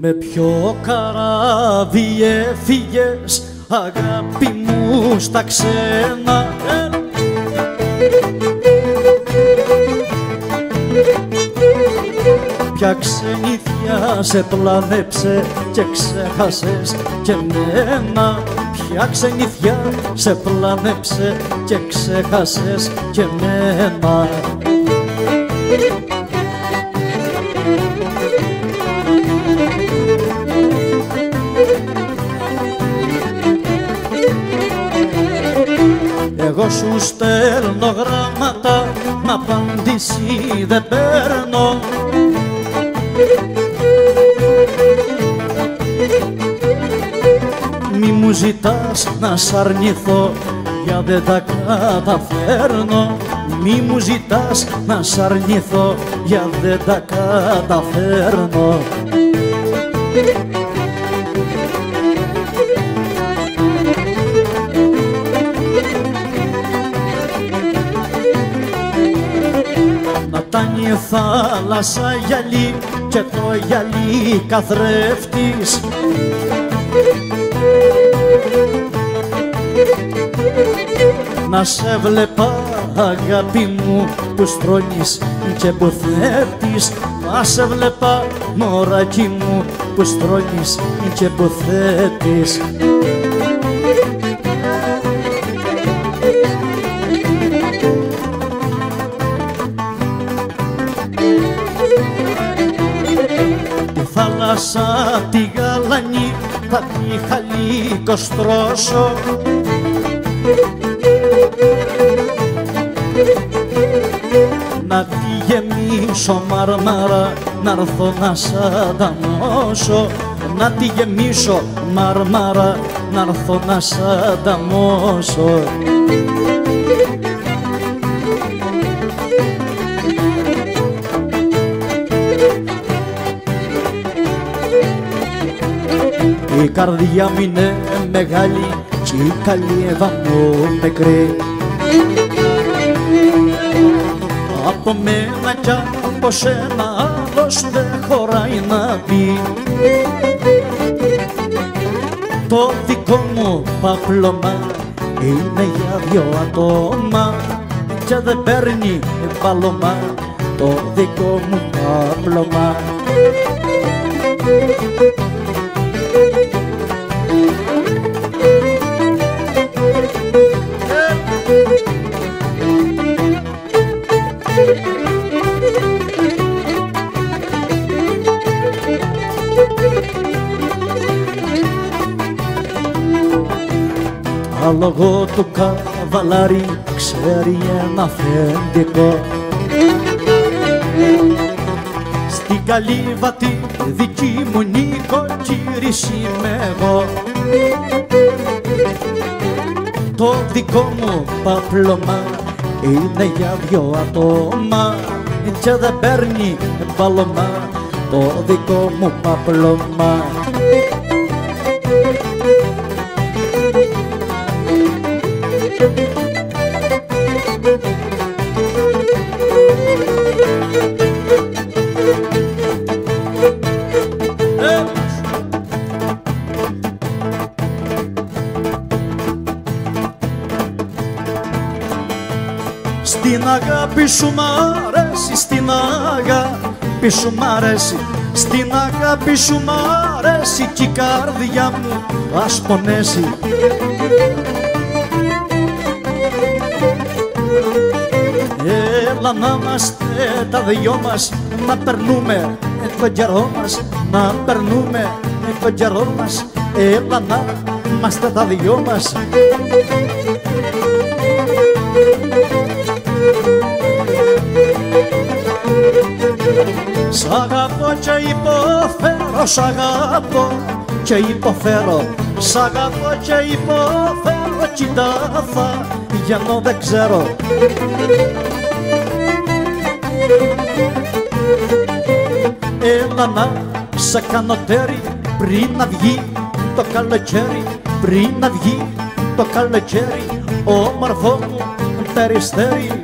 Με ποιο καράβι έφυγες, αγάπη μου, στα ξένα? Ποια ξενήθια σε πλάνεψε και ξέχασες και μένα? Ποια ξενήθια σε πλάνεψε και ξέχασες και μένα? Εγώ σου στέλνω γράμματα, μα απάντηση δεν παίρνω. Μη μου ζητάς να σ' αρνηθώ, για δεν τα καταφέρνω. Μη μου ζητάς να σ' αρνηθώ, για δεν τα καταφέρνω. Να τάνει η θάλασσα γυαλί και το γυαλί καθρέφτης. Να σε βλέπα, αγάπη μου, που στρώνεις και που θέτεις. Να σε βλέπα, μωράκι μου, που στρώνεις και που θέτεις. Τη θάλασσα τη γαλανή θα τη χαλικοστρώσω. Να τη γεμίσω μαρμάρα, να'ρθω να σ' ανταμώσω. Να τη γεμίσω μαρμάρα, να'ρθω να σ' ανταμώσω. Η καρδιά μου είναι μεγάλη κι η καλύβα μου μικρή. Από μένα κι από σένα άλλος δεν χωράει να μπει. Το δικό μου παπλώμα είναι για δυο ατόμα και δεν παίρνει πάλωμα το δικό μου παπλώμα. Άλογο του καβαλάρι ξέρει ένα αφεντικό. Στην καλύβα τη δική μου νοικοκύρης είμαι εγώ. Το δικό μου παπλώμα είναι για δυο ατόμα και δεν παίρνει πάλωμα το δικό μου παπλώμα. Στην αγάπη σου μ' αρέσει, στην αγάπη σου μ' αρέσει, στην αγάπη σου μ' αρέσει κι η καρδιά μου ας πονέσει. Έλα να είμαστε τα δυο μας, να περνούμε τον καιρό μας, να περνούμε τον καιρό μας. Έλα να είμαστε τα δυο μας. Σ' αγαπώ και υποφέρω, σ' αγαπώ και υποφέρω, σ' αγαπώ και υποφέρω κι τα θα πηγαίνω δεν ξέρω. Έλα να σε κάνω τέρι πριν να βγει το καλοκαίρι, πριν να βγει το καλοκαίρι, όμορφο μου περιστέρι.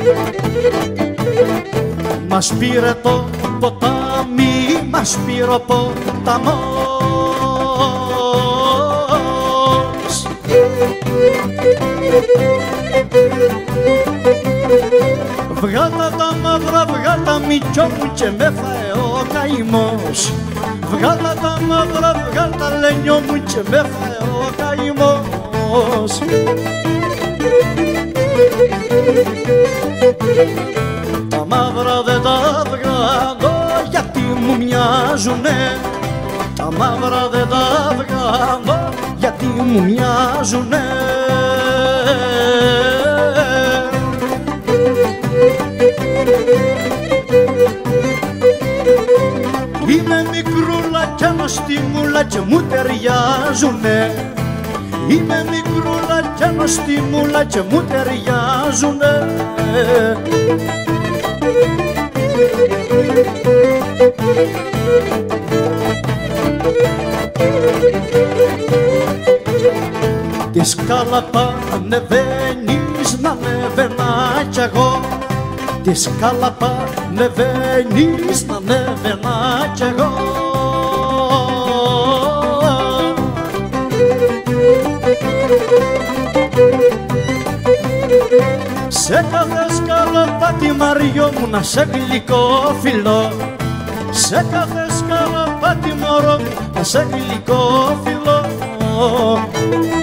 Μας πήρε το ποτάμι, μας πήρε ο ποταμός. Βγάλα τα μαύρα, βγάλα μητσό μου και με φάε ο καημός. Βγάλα τα μαύρα, βγάλα λένιο μου και με φάε ο καημός. Τα μαύρα δεν τα βγάλω γιατί μου μοιάζουνε. Τα μαύρα δεν τα βγάλω γιατί μου μοιάζουνε. Είμαι μικρούλα κι ανοστιμούλα και μου ταιριάζουνε. Είμαι μικρούλα κι ανοστιμούλα και μου ταιριάζουνε. Τη σκάλα πανεβαίνεις να ανεβαίνα κι εγώ. Τη σκάλα πανεβαίνεις να ανεβαίνα κι εγώ. Σε κάθε σκαλοπάτι Μαριό μου να σε γλυκόφυλλο. Σε κάθε σκαλοπάτι μωρό μου να σε γλυκόφυλλο.